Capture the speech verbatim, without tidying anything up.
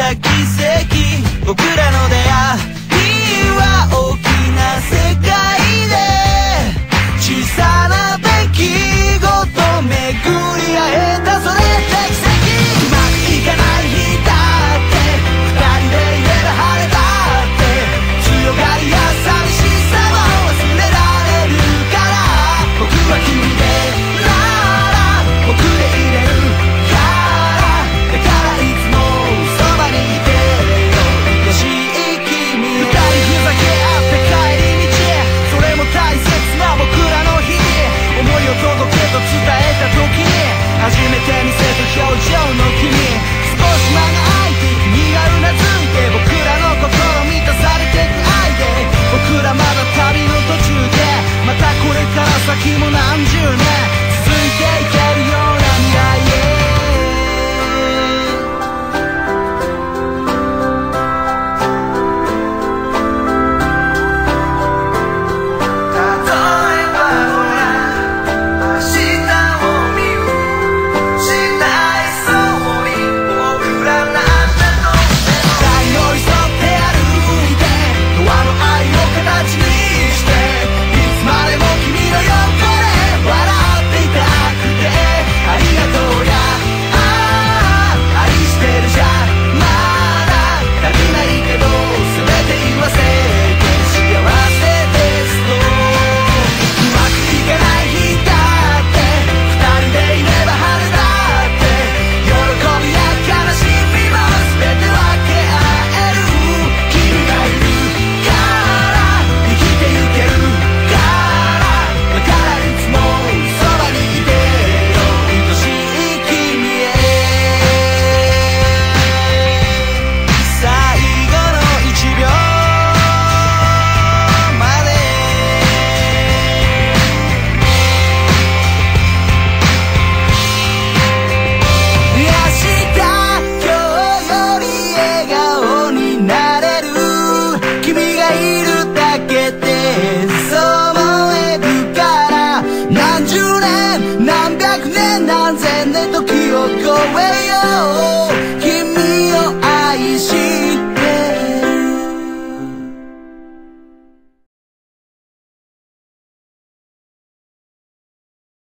た奇跡、僕らの出会いは大きな世界で小さな出来事巡り合えた、それって奇跡。うまくいかない日だって二人でいれば晴れたって、強がりや寂しさも忘れられるから、僕は君でなら僕でいれるから、だからいつもそばにいてよ、愛しい君へ。二人ふざけ合って帰り道へ、それも大切な僕らの日々、思いを届けと伝えた時に初めて見せた表情の君、少し間が空いて君がうなずいて、僕らの心満たされてく愛で、僕らまだ旅の途中で、またこれから先も何十年続いていけるような未来へ。何百年何千年時を超えよう